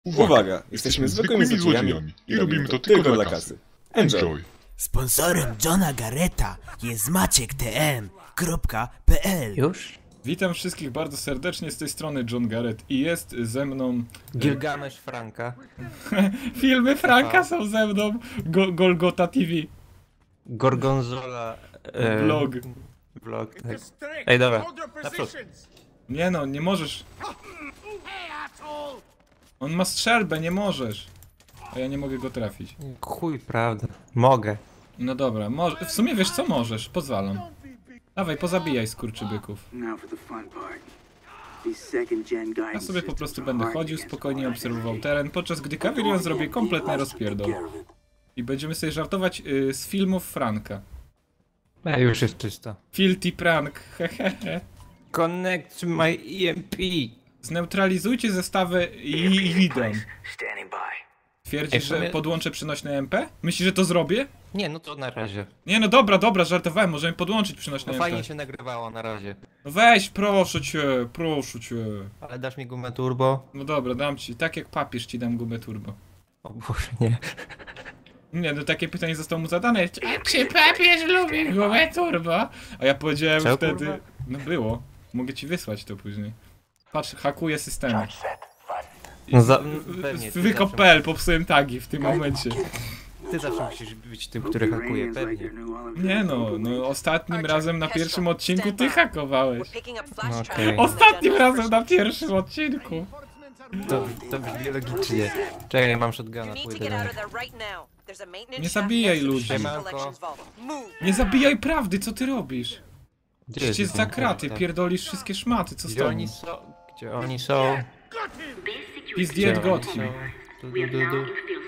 Uwaga! Jesteśmy zwykłymi złodziejami i robimy to tylko dla kasy. Enjoy! Sponsorem Johna Garretta jest maciek.tm.pl. Już? Witam wszystkich bardzo serdecznie, z tej strony John Garrett i jest ze mną... Gilgamesz Franka. Filmy Franka są ze mną, Golgota TV. Gorgonzola... Vlog. Vlog, tak. Ej, dobra, naprzód. Nie no, nie możesz. On ma strzelbę, nie możesz. A ja nie mogę go trafić. Chuj, prawda. Mogę. No dobra, w sumie wiesz co możesz, pozwalam. Dawaj, pozabijaj skurczybyków. Ja sobie po prostu będę chodził, spokojnie obserwował teren, podczas gdy Kavilion zrobi kompletny rozpierdol. I będziemy sobie żartować z filmów Franka. Już jest czysto. Filthy prank, hehehe. Connect my EMP. Zneutralizujcie zestawy i idą. Twierdzisz, że podłączę przynośne MP? Myślisz, że to zrobię? Nie, no to na razie. Nie no dobra, żartowałem, możemy podłączyć przynośne No MP. fajnie się nagrywało na razie. No weź, proszę cię. Ale dasz mi gumę turbo? No dobra, dam ci, tak jak papież ci dam gumę turbo. O Boże, nie. Nie, no takie pytanie zostało mu zadane. Czy papież lubi gumę turbo? A ja powiedziałem Co, wtedy... kurwa? No było. Mogę ci wysłać to później. Patrz, hakuję systemy. No pewnie. Wykop.pl, popsułem tagi w tym momencie. Ty zawsze musisz być tym, który hakuje, pewnie. Nie no, ostatnim razem na pierwszym odcinku ty hakowałeś. No okej. Ostatnim razem na pierwszym odcinku. To brzmi logicznie. Czekaj, mam shotguna, pójdę do nich. Nie zabijaj ludzi. Siemanko. Nie zabijaj prawdy, co ty robisz? Gdzie Przecież jest za ten kraty, tak? pierdolisz wszystkie szmaty, co z Gdzie tobą? oni są? Gdzie oni są? Pizdiet Gdzie got oni him. są? Du.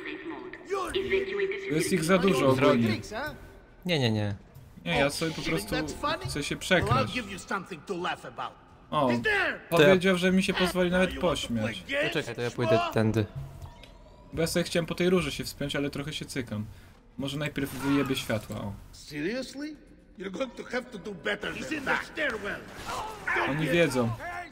To jest ich za dużo ogólnie. Nie. Nie, ja sobie po prostu chcę się przekraść. O, powiedział, że mi się pozwoli nawet pośmiać. Poczekaj, to ja pójdę tędy. Bo ja sobie chciałem po tej rurze się wspiąć, ale trochę się cykam. Może najpierw wyjebie światła, o. Seriously? You're going to have to do better than that. Oni wiedzą.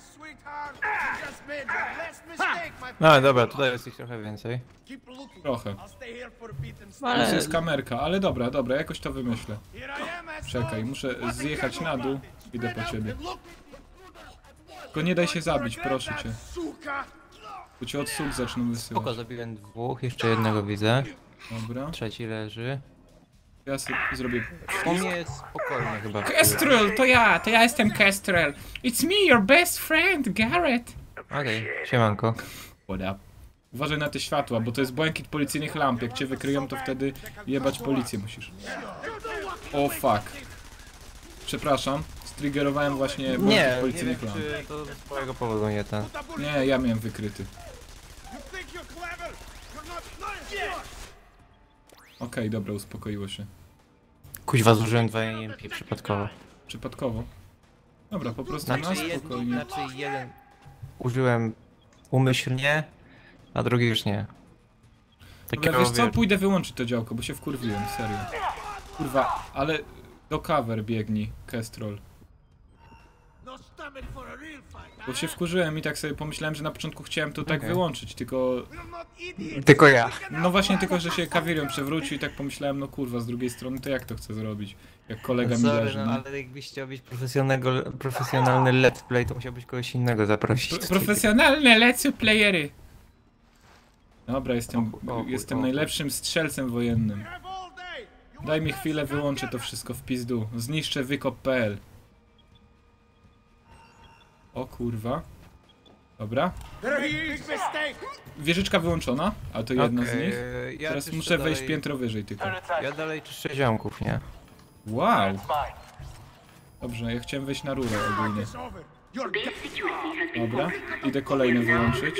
No dobra, tutaj jest ich trochę więcej. Trochę. To Ale jest kamerka, ale dobra, jakoś to wymyślę. Czekaj, muszę zjechać na dół. Idę po ciebie. Tylko nie daj się zabić, proszę cię. Bo cię od słów zaczną spoko, wysyłać. zabiłem dwóch, jeszcze jednego widzę. Dobra. Trzeci leży. Ja sobie zrobię... U mnie jest spokojnie chyba. Kestrel, to ja jestem Kestrel. It's me, your best friend, Garrett. Okej, siemanko. What up? Uważaj na te światła, bo to jest błękit policyjnych lamp. Jak cię wykryją, to wtedy jebać policję musisz. O fuck. Przepraszam, striggerowałem właśnie błękit Nie wiem policyjnych lamp. czy to z twojego powodu nie ten. Nie, ja miałem wykryty. Okej, dobra, uspokoiło się. Kuźwa, zużyłem 2 EMP przypadkowo. Przypadkowo. Dobra, po prostu na spokojnie. Znaczy jeden użyłem umyślnie, a drugi już nie. Dobra, wiesz co, pójdę wyłączyć to działko, bo się wkurwiłem, serio. Kurwa, ale do cover biegnij, Kestrel. Bo się wkurzyłem i tak sobie pomyślałem, że na początku chciałem to tak wyłączyć, tylko... Tylko ja. No właśnie, tylko że się Kavilion przewrócił i tak pomyślałem, no kurwa, z drugiej strony to jak to chcę zrobić? Jak kolega mi Sorry, leży, no, no. ale jakbyś chciał być profesjonalny let's play, to musiałbyś kogoś innego zaprosić. Profesjonalne let's playery! Dobra, O, jestem najlepszym strzelcem wojennym. Daj mi chwilę, wyłączę to wszystko w pizdu. Zniszczę wykop.pl. O kurwa. Dobra. Wieżyczka wyłączona, a to jedna z nich. Ja Teraz czyszczę muszę wejść dalej- piętro wyżej tylko. Ja dalej czyszczę ziomków, nie? Wow! Dobrze, ja chciałem wejść na rurę ogólnie. Dobra, idę kolejne wyłączyć.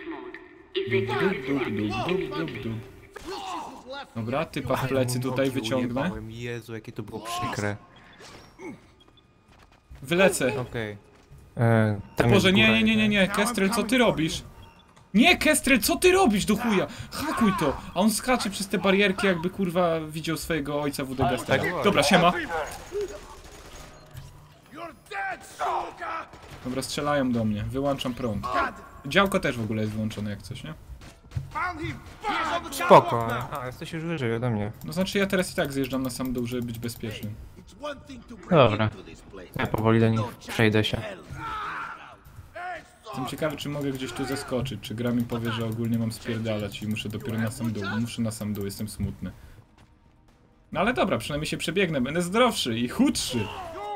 Dub. Dobra, typa w plecy tutaj wyciągnę. Ujebałem. Jezu, jakie to było przykre. Wylecę. Okej. Boże, nie, Kestrel, co ty robisz? Nie, Kestrel, co ty robisz do chuja? Hakuj to! A on skacze przez te barierki, jakby kurwa widział swojego ojca Wudegasta. Dobra, siema. Dobra, strzelają do mnie. Wyłączam prąd. Działko też w ogóle jest wyłączone jak coś, nie? Spoko. A, jesteś już wyżej ode mnie. No znaczy ja teraz i tak zjeżdżam na sam dół, żeby być bezpiecznym. Dobra. Ja powoli do nich przejdę się. Jestem ciekawy, czy mogę gdzieś tu zaskoczyć, czy gra mi powie, że ogólnie mam spierdalać i muszę dopiero na sam dół. Muszę na sam dół, jestem smutny. No ale dobra, przynajmniej się przebiegnę, będę zdrowszy i chudszy.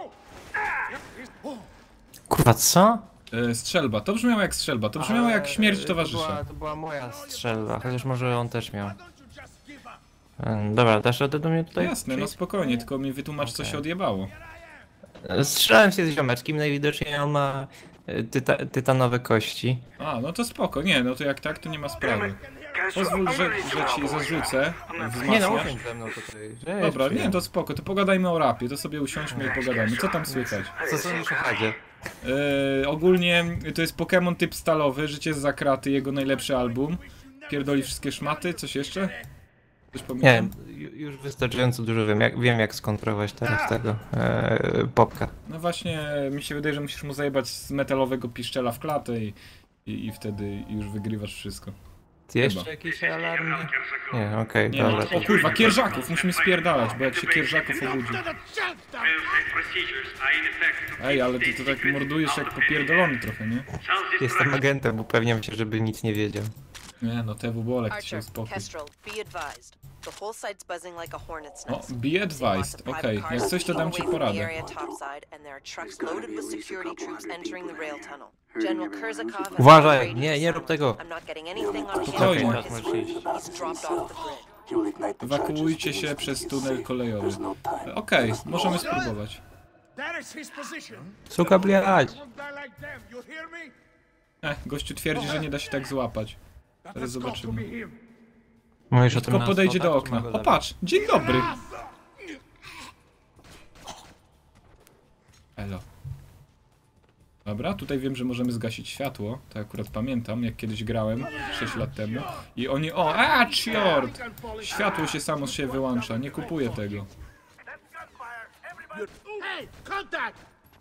Kurwa, co? Strzelba, to brzmiało jak strzelba, to brzmiało jak śmierć towarzysza. To była moja strzelba, chociaż może on też miał. Dobra, dasz radę do mnie tutaj? Jasne, no spokojnie, tylko mi wytłumacz, co się odjebało. Strzelałem się z ziomeczkiem, najwidoczniej on ma tytanowe kości. A, no to spoko, nie, no to jak tak, to nie ma sprawy. Pozwól, że ci zarzucę, Nie no, wzmacniacz. usiądź ze mną tutaj. Cześć, Dobra, nie, przyjaciel. to spoko, to pogadajmy o rapie, to sobie usiądźmy i pogadajmy. Co tam słychać? Co sądzisz o Hadzie? Ogólnie to jest Pokémon typ stalowy, Życie zza kraty, jego najlepszy album. Pierdoli wszystkie szmaty, coś jeszcze? Coś Nie, pamiętam? już wystarczająco dużo wiem jak skontrować teraz tego popka. No właśnie, mi się wydaje, że musisz mu zajebać z metalowego piszczela w klatę i wtedy już wygrywasz wszystko. Ty jeszcze jakieś alarmy? Nie, okej, Nie, dobra. o kurwa, kierżaków, musimy spierdalać, bo jak się kierżaków obudzi. Ej, ale ty to tak mordujesz jak popierdolony trochę, nie? Jestem agentem, upewniam się, żeby nic nie wiedział. Nie, no TW Bolek, ty się Archer, uspokój. Kestrel, be advised. The whole site's buzzing like a hornet's O, nest. be advised, okej, jak coś to dam ci poradę. Uważaj, nie rób tego. Spokojnie. Teraz możesz iść. Ewakuujcie się przez tunel kolejowy. Okej, możemy spróbować. That is his position. Suka bliać. Won't die like them. You hear me? Gościu twierdzi, że nie da się tak złapać. Teraz Let's go to zobaczymy. be him. Mówisz o tym Tylko na podejdzie do schodach, czy okna. mogę O zabić? patrz, dzień dobry. Elo. Dobra, tutaj wiem, że możemy zgasić światło. To akurat pamiętam, jak kiedyś grałem 6 lat temu. I oni... O, ciort! Światło się samo z siebie wyłącza, nie kupuję tego. Hey, contact!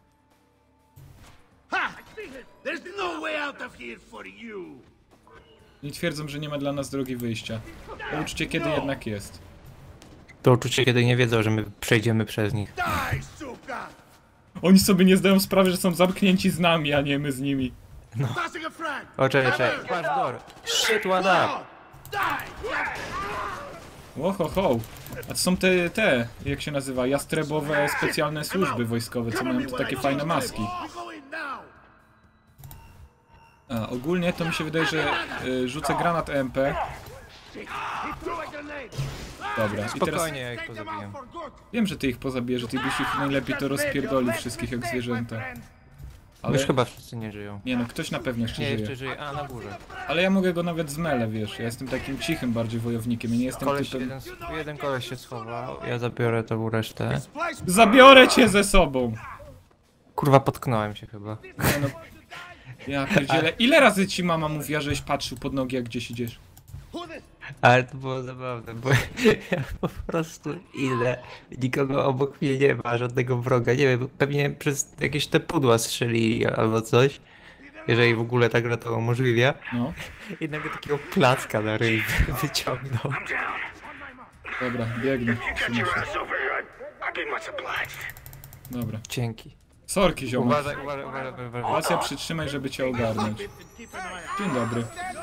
Ha! There's no way out of here for you. Oni twierdzą, że nie ma dla nas drogi wyjścia. Uczcie, kiedy jednak jest. To uczucie, kiedy nie wiedzą, że my przejdziemy przez nich. Die, suka! Oni sobie nie zdają sprawy, że są zamknięci z nami, a nie my z nimi. Tossing a frag! O, czekaj. Patrz, door. Shit, what up? Die! Łohoho. A to są te, jak się nazywa, jastrebowe specjalne służby wojskowe, co mają te takie fajne maski. You go in now! A, ogólnie to mi się wydaje, że rzucę granat EMP. He threw a grenade! Dobra, i teraz Spokojnie, ja ich Take them pozabijam. out for good! wiem, że ty ich pozabijesz, że ty byś ich najlepiej to rozpierdolił wszystkich jak zwierzęta. Ale Już chyba wszyscy nie żyją. nie no, ktoś na pewno jeszcze Nie, jeszcze żyje. żyje. A, na górze. Ale ja mogę go nawet zmele, wiesz, ja jestem takim cichym bardziej wojownikiem, ja nie jestem Koleś, typem... jeden koleś się schował, ja zabiorę tą resztę. Zabiorę cię ze sobą! Kurwa, potknąłem się chyba. Nie no, ja pierdzielę. Ile razy ci mama mówiła, żeś patrzył pod nogi, jak gdzieś idziesz? Ale to było zabawne, bo ja po prostu idę, nikogo obok mnie nie ma, żadnego wroga, nie wiem, pewnie przez jakieś te pudła strzelili albo coś, jeżeli w ogóle ta gra to umożliwia. No, Jednego takiego placka na ryj wyciągnął. dobra, biegnę. Trzymaj się. Dobra. Dzięki. Sorki, ziomek. Uważaj. Racja, przytrzymaj, żeby cię ogarnąć. Dzień dobry.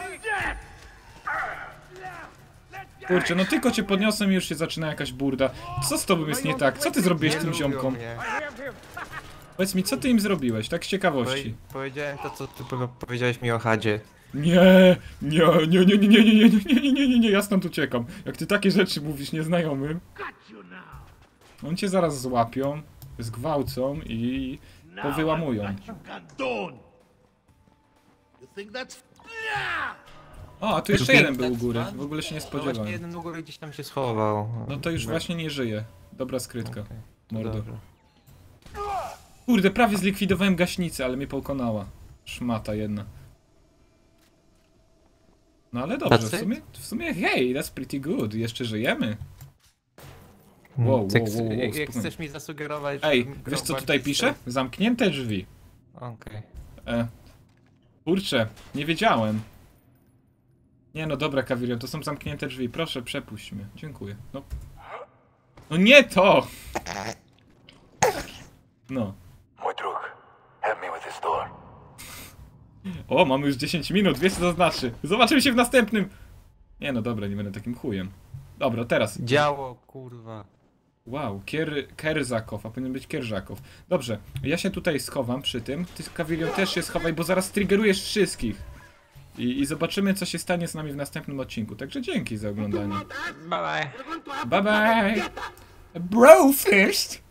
Kurczę, no tylko cię podniosłem i już się zaczyna jakaś burda. Co z tobą jest nie tak? Co ty zrobiłeś tym ziomkom? Powiedz mi, co ty im zrobiłeś, tak z ciekawości? Powiedziałem to, co ty powiedziałeś mi o Hadzie. Nie, ja stąd uciekam. Jak ty takie rzeczy mówisz nieznajomym, oni cię zaraz złapią, zgwałcą i powyłamują. You got done! You think that's... O, a tu jeszcze jeden był u góry, w ogóle się nie Właśnie spodziewałem. jeden u góry gdzieś tam się schował. No to już właśnie nie żyje. Dobra skrytka, mordo. Dobrze. Kurde, prawie zlikwidowałem gaśnicę, ale mnie pokonała. Szmata jedna. No ale dobrze, w sumie hej, that's pretty good, jeszcze żyjemy. Wow, Jak spokojnie. chcesz mi zasugerować... Ej, żebym wiesz co grał tutaj bardziej pisze? Zamknięte drzwi. Okej. Kurczę, nie wiedziałem. Nie no dobra, Kawirion, to są zamknięte drzwi. Proszę, przepuść mnie. Dziękuję. No, no nie to! No. Mój druk, help me with this door. O, mamy już 10 minut, wiesz co to znaczy. Zobaczymy się w następnym. Nie no dobra, nie będę takim chujem. Dobra, teraz. Działo, kurwa. Wow, Kerzakow, a powinien być Kierzzakow. Dobrze, ja się tutaj schowam przy tym. Ty, Kawilion, też się schowaj, bo zaraz triggerujesz wszystkich. I zobaczymy, co się stanie z nami w następnym odcinku. Także dzięki za oglądanie. Bye bye. Bye bye! Bro first!